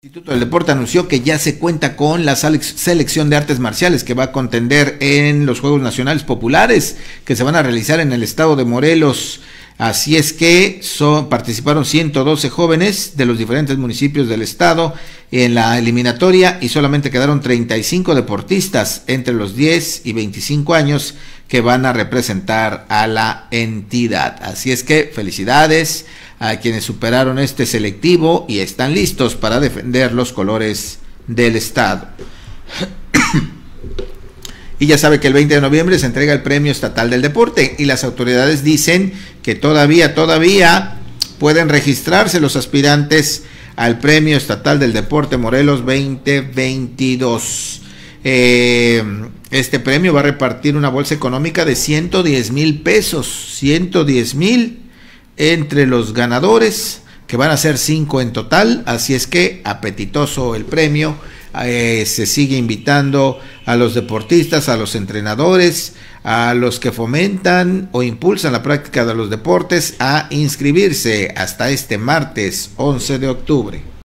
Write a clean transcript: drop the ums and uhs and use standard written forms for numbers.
El Instituto del Deporte anunció que ya se cuenta con la selección de artes marciales que va a contender en los Juegos Nacionales Populares que se van a realizar en el estado de Morelos. Así es que participaron 112 jóvenes de los diferentes municipios del estado en la eliminatoria y solamente quedaron 35 deportistas entre los 10 y 25 años que van a representar a la entidad. Así es que felicidades a quienes superaron este selectivo y están listos para defender los colores del estado. Y ya sabe que el 20 de noviembre se entrega el Premio Estatal del Deporte y las autoridades dicen que todavía pueden registrarse los aspirantes al Premio Estatal del Deporte Morelos 2022. Este premio va a repartir una bolsa económica de 110,000 pesos, 110,000 entre los ganadores, que van a ser 5 en total, así es que apetitoso el premio. Se sigue invitando a los deportistas, a los entrenadores, a los que fomentan o impulsan la práctica de los deportes a inscribirse hasta este martes 11 de octubre.